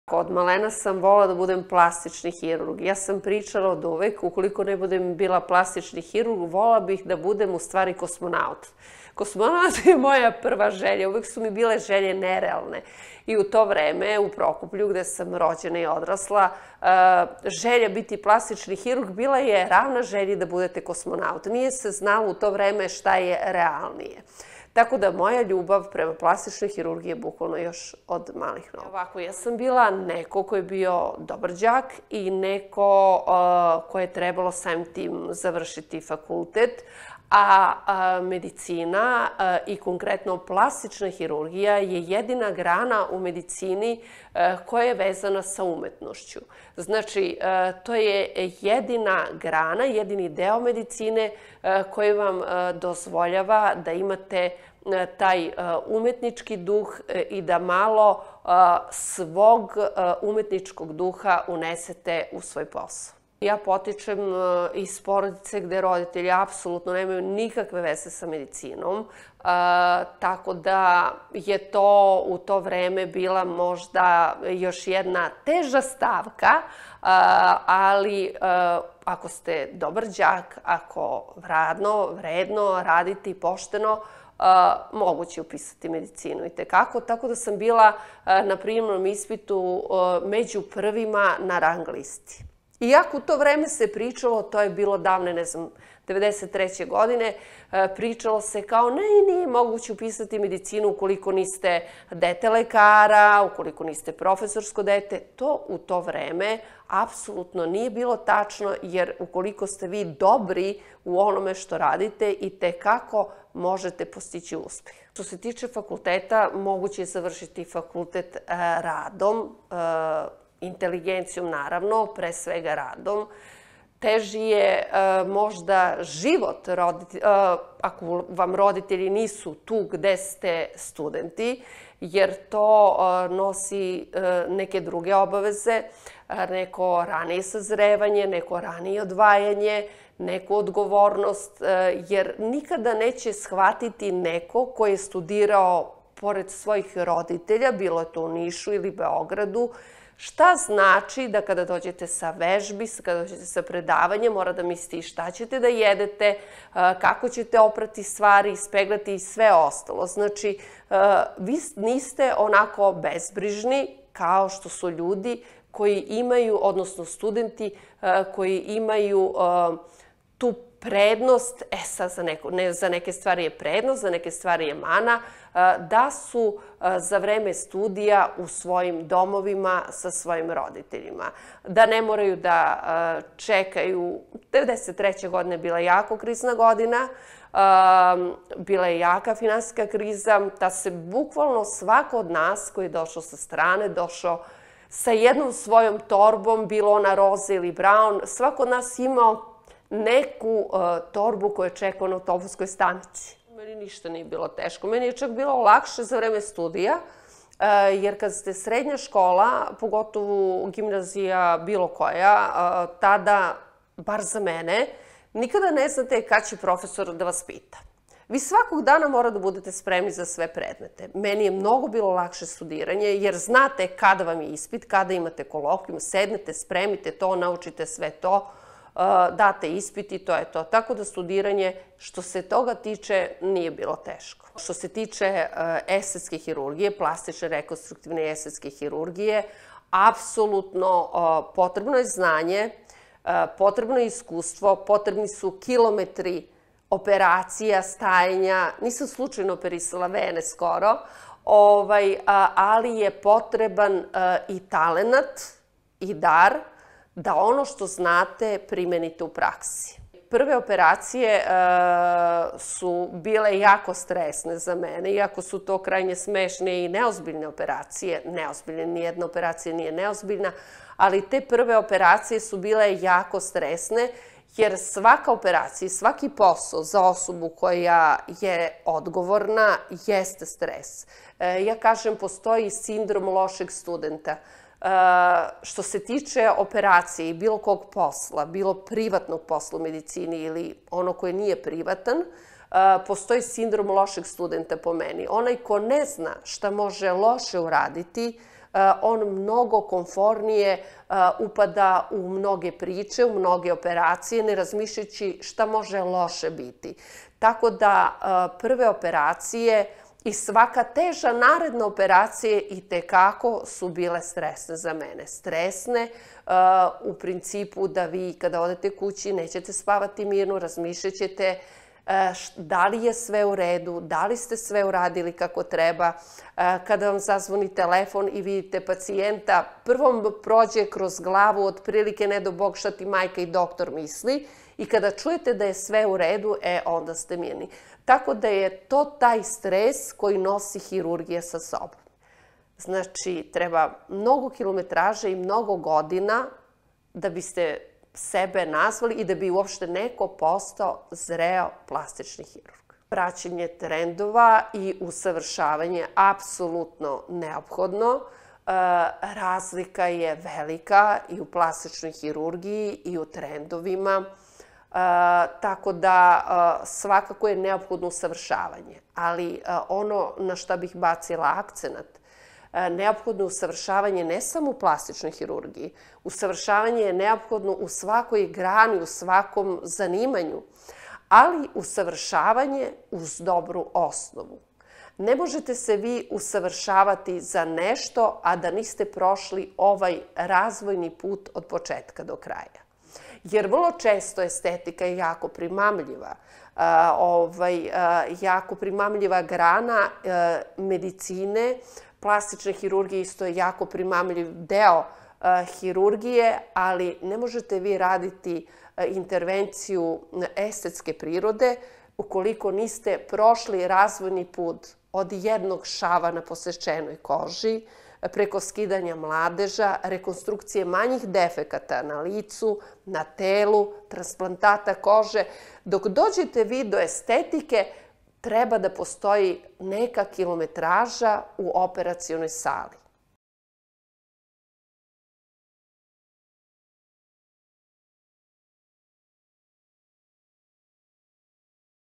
Od malena sam volila da budem plastični hirurg. Ja sam pričala od uvek, ukoliko ne budem bila plastični hirurg, volila bih da budem u stvari kosmonaut. Kosmonaut je moja prva želja, uvek su mi bile želje nerealne. I u to vreme, u Prokuplju, gde sam rođena i odrasla, želja biti plastični hirurg bila je ravna želji da budete kosmonaut. Nije se znalo u to vreme šta je realnije. Tako da moja ljubav prema plastičnoj hirurgiji je bukvalno još od malih nogu. Ovako, ja sam bila neko ko je bio dobar đak i neko ko je trebalo samim tim završiti fakultet, a medicina i konkretno plastična hirurgija je jedina grana u medicini koja je vezana sa umetnošću. Znači, to je jedina grana, jedini deo medicine koji vam dozvoljava da imate taj umetnički duh i da malo svog umetničkog duha unesete u svoj posao. Ja potičem iz porodice gde roditelji apsolutno nemaju nikakve veze sa medicinom, tako da je to u to vreme bila možda još jedna teža stavka, ali ako ste dobar đak, ako vredno radite i pošteno, moguće upisati medicinu i tekako. Tako da sam bila na prijemnom ispitu među prvima na rang listi. Iako u to vreme se pričalo, to je bilo davne, ne znam, 93. godine, pričalo se kao nije moguće upisati medicinu ukoliko niste dete lekara, ukoliko niste profesorsko dete. To u to vreme apsolutno nije bilo tačno, jer ukoliko ste vi dobri u onome što radite i tekako možete postići uspeh. Što se tiče fakulteta, moguće je završiti fakultet radom, inteligencijom naravno, pre svega radom. Teži je možda život ako vam roditelji nisu tu gde ste studenti, jer to nosi neke druge obaveze, neko ranije sazrevanje, neko ranije odvajanje, neku odgovornost, jer nikada neće shvatiti neko ko je studirao pored svojih roditelja, bilo je to u Nišu ili Beogradu, šta znači da kada dođete sa vežbi, kada dođete sa predavanja, mora da mislite i šta ćete da jedete, kako ćete oprati stvari, ispeglati i sve ostalo. Znači, vi niste onako bezbrižni kao što su ljudi koji imaju, odnosno studenti koji imaju tu prednost, sad za neke stvari je prednost, za neke stvari je mana, da su za vreme studija u svojim domovima sa svojim roditeljima. Da ne moraju da čekaju. 93. godina je bila jako krizna godina, bila je jaka finansijska kriza, da se bukvalno svako od nas koji je došao sa strane, došao sa jednom svojom torbom, bilo ona roza ili brown, svako od nas imao neku torbu koju je čekao na autobuskoj stanici. Meni ništa nije bilo teško. Meni je čak bilo lakše za vreme studija, jer kad ste srednja škola, pogotovo gimnazija bilo koja, tada, bar za mene, nikada ne znate kad će profesor da vas pita. Vi svakog dana mora da budete spremni za sve predmete. Meni je mnogo bilo lakše studiranje, jer znate kada vam je ispit, kada imate kolokvijum, sednete, spremite to, naučite sve to, date ispit i to je to. Tako da studiranje, što se toga tiče, nije bilo teško. Što se tiče estetske hirurgije, plastične, rekonstruktivne i estetske hirurgije, apsolutno potrebno je znanje, potrebno je iskustvo, potrebni su kilometri operacija, stajanja. Nisam slučajno operisala vene skoro, ali je potreban i talenat i dar da ono što znate primenite u praksi. Prve operacije su bile jako stresne za mene, iako su to krajnje smešne i neozbiljne operacije. Neozbiljne, nijedna operacija nije neozbiljna, ali te prve operacije su bile jako stresne, jer svaka operacija i svaki posao za osobu koja je odgovorna jeste stres. Ja kažem, postoji sindrom lošeg studenta. Što se tiče operacije i bilo kog posla, bilo privatnog posla u medicini ili ono koje nije privatan, postoji sindrom lošeg studenta po meni. Onaj ko ne zna šta može loše uraditi, on mnogo komfornije upada u mnoge priče, u mnoge operacije, ne razmišljajući šta može loše biti. Tako da prve operacije i svaka teža naredna operacija itekako su bile stresne za mene. Stresne u principu da vi kada odete kući nećete spavati mirno, razmišljat ćete da li je sve u redu, da li ste sve uradili kako treba. Kada vam zazvoni telefon i vidite pacijenta, prvom prođe kroz glavu otprilike ne do Bog šta ti majka i doktor misli i kada čujete da je sve u redu, onda ste mirni. Tako da je to taj stres koji nosi hirurgija sa sobom. Znači, treba mnogo kilometraža i mnogo godina da biste sebe nazvali i da bi uopšte neko postao zreo plastični hirurg. Praćenje trendova i usavršavanje je apsolutno neophodno. Razlika je velika i u plastičnoj hirurgiji i u trendovima. Tako da svakako je neophodno usavršavanje. Ali ono na šta bih bacila akcenat, neophodno usavršavanje ne samo u plastičnoj hirurgiji. Usavršavanje je neophodno u svakoj grani, u svakom zanimanju, ali usavršavanje uz dobru osnovu. Ne možete se vi usavršavati za nešto, a da niste prošli ovaj razvojni put od početka do kraja. Jer vrlo često estetika je jako primamljiva. Jako primamljiva grana medicine. Plastična hirurgija isto je jako primamljiv deo hirurgije, ali ne možete vi raditi intervenciju estetske prirode ukoliko niste prošli razvojni put od jednog šava na posečenoj koži, preko skidanja mladeža, rekonstrukcije manjih defekata na licu, na telu, transplantata kože. Dok dođete vi do estetike, treba da postoji neka kilometraža u operacionoj sali.